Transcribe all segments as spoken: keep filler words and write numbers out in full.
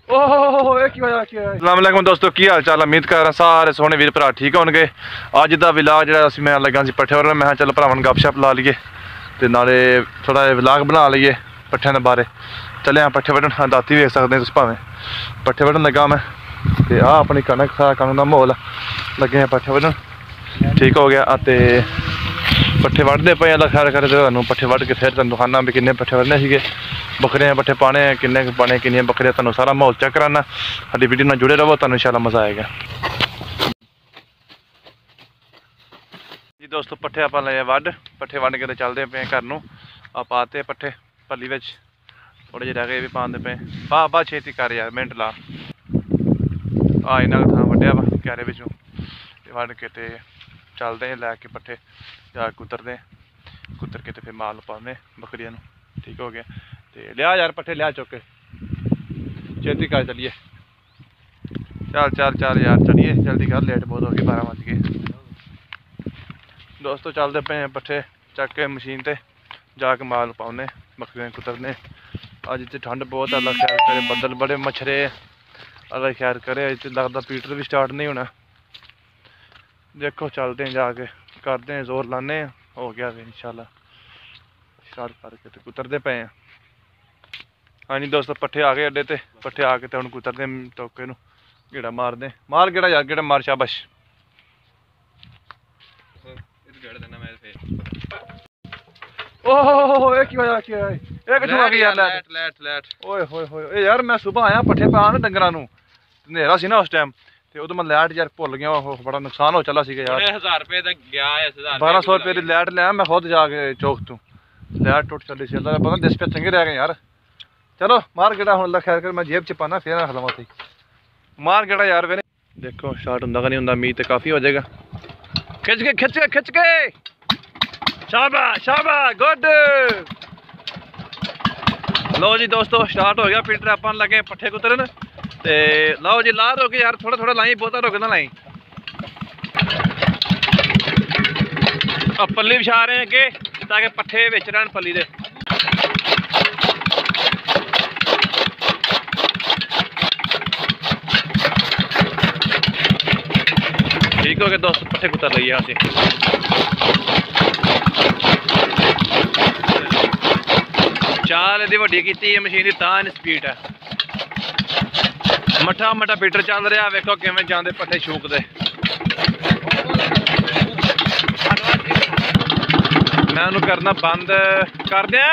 अस्सलाम दोस्तों, की हाल चाल? उम्मीद कर रहा सारे सोहने वीर भरा ठीक होंगे। अज का विलाग जो मैं लगा सी पट्ठे पर, मैं चलो भरावां गपशप ला लीए तो नाले थोड़ा विलाग बना लीए पट्ठे के बारे। चले हाँ पट्ठे वड्ढन, दाती वेख सकते तुम भावें पट्ठे वड्ढन लगा मैं। तो आ अपनी कनक सारा कनक का माहौल लगे हैं पट्ठे वड्ढन, ठीक हो गया। तो पट्ठे वड्ढते पे अल्लाह खैर करे तो पट्ठे वड्ढ के फिर तुम दिखाना भी किन्ने पट्ठे वड्ढने सीगे, बकरियां पट्ठे पाने किन्ने पाने किन्नियां बकरियां, तुम सारा माहौल चेक कराना। साडी वीडियो नाल जुड़े रहो, तुहानू इंशाअल्लाह मज़ा आएगा जी। दोस्तों पट्ठे आप ले वड्ढ, पट्ठे वड्ढ के चलते पे घर नूं। आ पाते पट्ठे पल्ली विच, थोड़े जे रह गए भी पाते पे। पा पा छेती कर यार, मिनट ला। आ इन्ना थां वड्ढिया वा क्यारे विचों वड्ढ के ते चलते लैके पट्ठे जा कुतरते, कुतर के तो फिर माल पाने बकरियां नूं, ठीक हो गया। तो लिया यार पट्ठे लिया चुक के, छेती कर चलिए। चल चल चल यार चलिए जल्दी कर, लेट बहुत हो गई, बारह बज गए। दोस्तों चलते पे पट्ठे चक के मशीन ते जाके माल पाने बकरियां कुतरने। अज तो ठंड बहुत, अल्लाह खैर करे, बदल बड़े मच्छरे, अल्लाह खैर करे। अज लगता पीटर भी स्टार्ट नहीं होना। देखो चलते हैं जाके, करते हैं जोर लाने, हो गया फिर इंशाल्लाह स्टार्ट करके तो कुतरते पे हैं। हाँ जी दोस्तों पट्ठे आ गए अड्डे ते, पट्ठे आके तो हम कुतरते टोके नूं गेड़ा मारते। मार गेड़ा यार, गेड़ा मार शाबाश। यार मैं सुबह आया पट्ठे पान डंगरां नूं, नेरा सी ना उस टाइम, तो उदों मैं लाइट यार भुल गया, बड़ा नुकसान हो चला सीगा यार। हजार रुपये तक गया, बारह सौ रुपये की लाइट लिया मैं खुद जाके चौक तू, लाइट टुट चली सी। अल्लाह पता दस रुपये चंगे रह गए यार। चलो मार गेड़ा हुण, अल्लाह खैर कर, मैं जेब च पाना फिर रख लवां सी। मार गेड़ा यार फिर देखो स्टार्ट हुंदा कि नहीं हुंदा, उम्मीद तो काफ़ी हो जाएगा। खिच के खिच के खिच के, शाबाश शाबाश, गुड। लो जी दोस्तों स्टार्ट हो गया, फिल्टर अपन लगे पट्ठे कुतरन। ते लाओ जी ला रोके यार, थोड़ा थोड़ा लाई, बहुता रोके ना लाई। अब पल्ली बिछा रहे हैं कि ताकि पट्ठे बिच रहन पल्ली दे। ठीक हो गया दोस्तों, पट्ठे कुतर लिए असीं। चाल इहदी वड्डी कीती है मशीन दी, तां इन्नी स्पीड है। मठा मठा फीटर चल रहा, वेखो किवें जांदे पट्ठे छूकदे। मैं उन्होंने करना बंद कर दिया।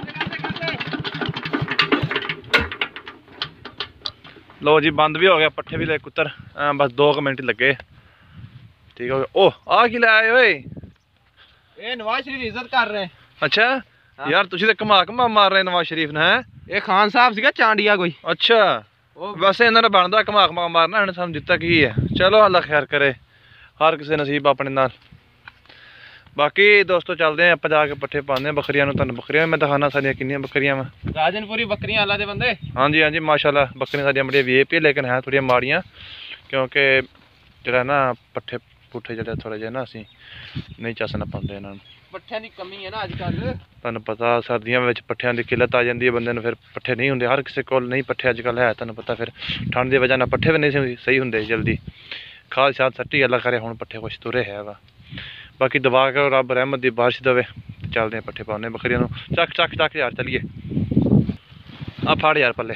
लो जी बंद भी हो गया, पट्ठे भी ले कुतर, बस दो मिनट लगे, ठीक हो गया। ओह आ की लै आए ओए, ये नवाज शरीफ इज्जत कर रहे हैं। अच्छा हाँ। यार तुसी ते घमा घमा मार रहे नवाज शरीफ ने। ये खान साहब सीगा चांडिया कोई। अच्छा वैसे इन्होंने बनता घमा घमा मारना, इन्हें समझ दिता की है। चलो अल्लाह खैर करे, हर किसी नसीब अपने नाल। बाकी दोस्तों चलते हैं आप जाके पट्ठे पाने बकरियां नूं, तुहानूं बकरियां मैं दिखाना सारियां किन्नियां बकरियां वा। राजनपुरी बकरियां अल्लाह दे बंदे। हाँ जी हाँ जी माशाल्लाह, बकरियां सारियां बड़ियां वी आई पी, लेकिन है थोड़ियां माड़ियां, क्योंकि जेह्ड़ा ना पट्ठे पुट्ठे जेह्ड़े थोड़े जे ना असीं नहीं चसना पाउंदे इन्हां नूं। पट्ठियां दी कमी है ना अजकल, तुहानूं पता सर्दियां विच पट्ठियां दी किल्लत आ जांदी है, बंदे नूं फिर पट्ठे नहीं हुंदे, हर किसी कोल नहीं पट्ठे अजकल है। तुहानूं पता फिर ठंड दी वजह नाल पट्ठे भी नहीं सही हुंदे जल्दी। खाद शाद सट्टी अल्लाह करे हुण पट्ठे कुछ तुरे है वा। बाकी दुआ करो रब रहमत दी बारिश देवे। चलते हैं पट्ठे पाने बकरियां नूं, चक चक चक यार चलिए। आ फड़ यार पल्ले,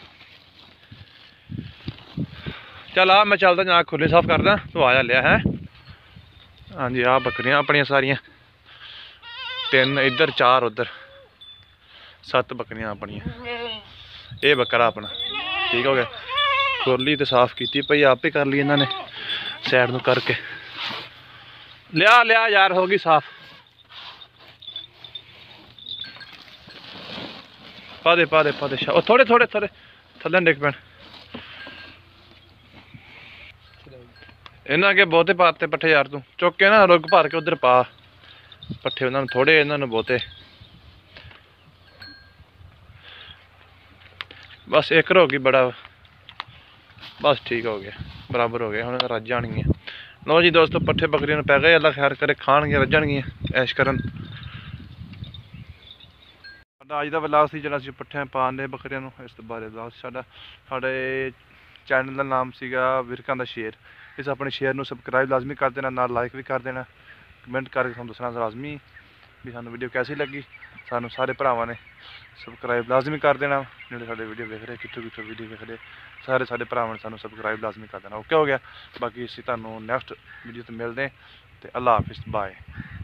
चल आ मैं चलदा जा खुली साफ करदा, तू आया लिया है। हाँ जी आ बकरियां अपनियां सारियां, तीन इधर चार उधर, सत्त बकरियां अपनियां। ये बकरा अपना ठीक हो गया, खुरली तो साफ की भाई आप ही कर ली इन्होंने साइड नूं करके। लिया लिया यार हो गई साफ। पा दे पा दे पा दे, थोड़े थोड़े थोड़े थल्ले डिग पैण। इन्होंने के बहुते पाते पट्ठे यार, तू चुक के ना रुग भर के उधर पा पट्ठे, उन्होंने थोड़े इन्होंने बहुते। बस एक होगी बड़ा, बस ठीक हो गया, बराबर हो गया, हम रज जानी है। लो जी दोस्तों पट्ठे बकरियां पै गए, अल्लाह खैर करे, खान रजन ऐश करन। ਸਾਡਾ ਅੱਜ ਦਾ ਵਲੌਗ ਸੀ ਜਿਹੜਾ ਅਸੀਂ ਪੱਠਿਆਂ ਪਾਉਂਦੇ ਬੱਕਰੀਆਂ ਨੂੰ, ਇਸ ਤੋਂ ਬਾਰੇ ਵਲੌਗ ਸਾਡਾ। ਸਾਡੇ ਚੈਨਲ ਦਾ ਨਾਮ ਸੀਗਾ ਵਿਰਕਾਂ ਦਾ ਸ਼ੇਰ। ਇਸ ਆਪਣੇ ਸ਼ੇਅਰ ਨੂੰ ਸਬਸਕ੍ਰਾਈਬ ਲਾਜ਼ਮੀ ਕਰ ਦੇਣਾ, ਨਾਲ ਲਾਈਕ ਵੀ ਕਰ ਦੇਣਾ, ਕਮੈਂਟ ਕਰਕੇ ਸਾਨੂੰ ਦੱਸਣਾ ਲਾਜ਼ਮੀ ਵੀ ਸਾਨੂੰ ਵੀਡੀਓ ਕੈਸੀ ਲੱਗੀ। ਸਾਨੂੰ ਸਾਰੇ ਭਰਾਵਾਂ ਨੇ ਸਬਸਕ੍ਰਾਈਬ ਲਾਜ਼ਮੀ ਕਰ ਦੇਣਾ, ਜਿਹੜੇ ਸਾਡੇ ਵੀਡੀਓ ਵੇਖ ਰਹੇ, ਕਿੱਥੋਂ ਕਿੱਥੋਂ ਵੀਡੀਓ ਵੇਖ ਰਹੇ, ਸਾਰੇ ਸਾਡੇ ਭਰਾਵਾਂ ਨੇ ਸਾਨੂੰ ਸਬਸਕ੍ਰਾਈਬ ਲਾਜ਼ਮੀ ਕਰ ਦੇਣਾ। ਓਕੇ ਹੋ ਗਿਆ। ਬਾਕੀ ਅਸੀਂ ਤੁਹਾਨੂੰ ਨੈਕਸਟ ਵੀਡੀਓ ਤੇ ਮਿਲਦੇ, ਤੇ ਅੱਲਾ ਹਾਫਿਜ਼, ਬਾਏ।